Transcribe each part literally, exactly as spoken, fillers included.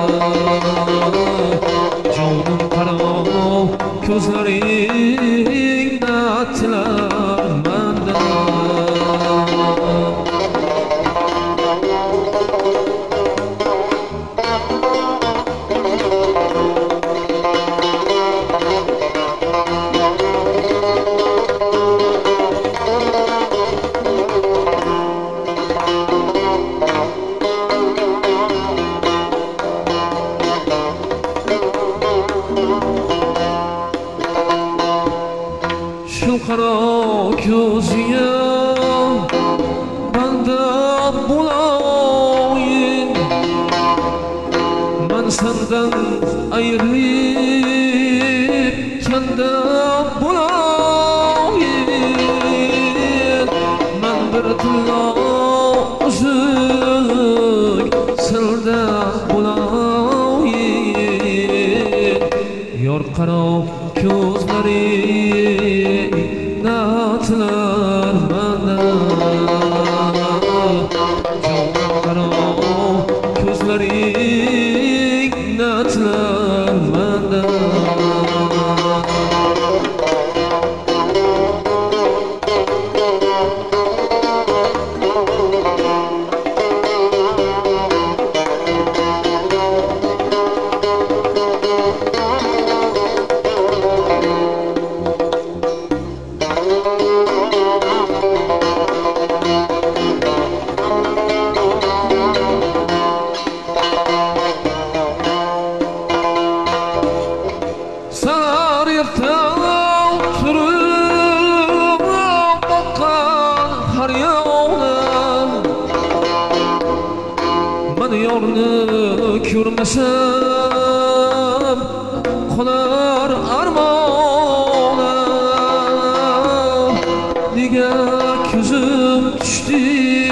jonim qarov ko'zlaringda tilar manda şu qaro ko'ziga banda bo'layin man sendan ayrilib kanda bo'layin man bir tillo uzuk silda bo'layin yor qaro ko'zlaring natlar mana jonim qarov ko'zlaring natlar mana yorni ko'rmasam qolar armonim nega ko'zim tushdi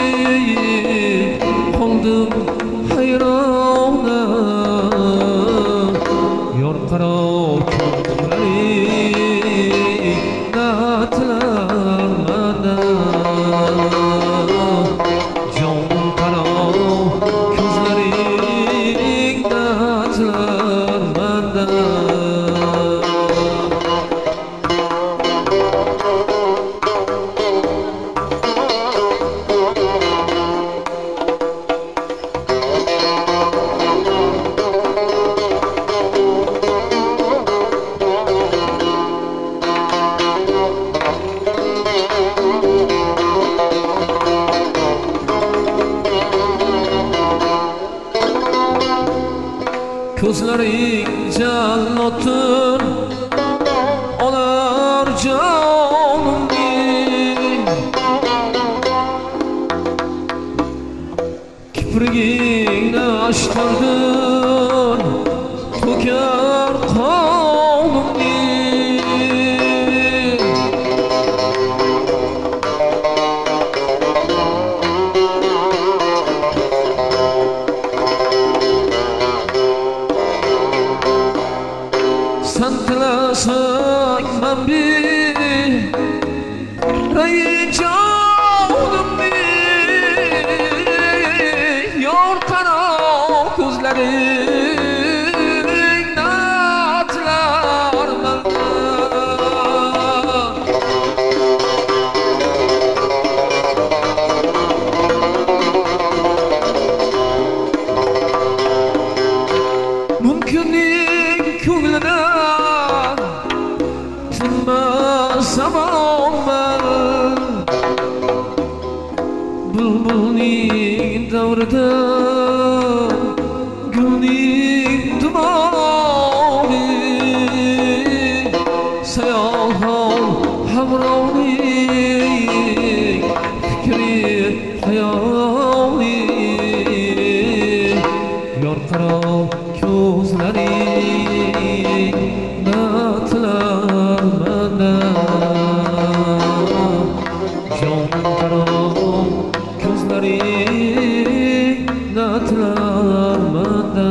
qoldim hayrona yor qarov ko'zlaring natlar mana jonim qarov ko'zlaring natlar manda ko'zlaring jallotin olar jonimni kiprigingni ashqardin to'kar qonimni sen tilasang ben bir rayın canımı yor qaro ko'zlaring natlar manda mumkinning ko'nglida zamonman bulbulning davrida gulning dumoni sayohon hamroning fikri hayoli yor qarov ko'zlaring natlar mana jonim qarov ko'zlaring natlar mana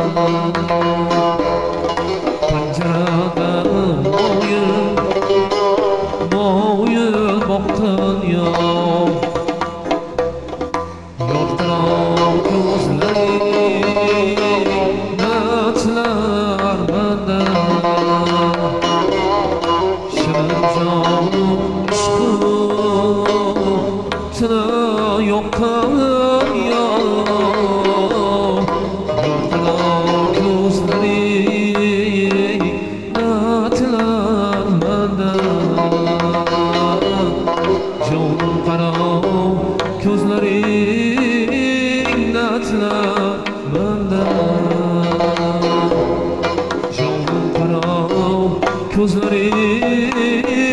panjarada mo'yin mo'yin boqqan yov yor qarov ko'zlaring Jonim qaro ko'zlaring natlar manda Jonim qaro ko'zlaring